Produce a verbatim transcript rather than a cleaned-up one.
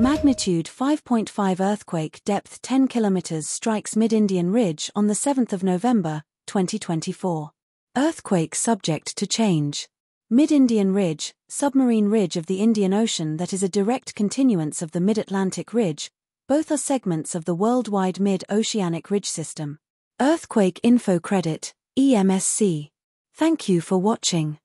Magnitude five point five earthquake, depth ten kilometers, strikes mid-Indian Ridge on the seventh of November, twenty twenty-four. Earthquake subject to change. Mid-Indian Ridge, submarine ridge of the Indian Ocean that is a direct continuance of the Mid-Atlantic Ridge. Both are segments of the worldwide mid-oceanic ridge system. Earthquake Info Credit, E M S C. Thank you for watching.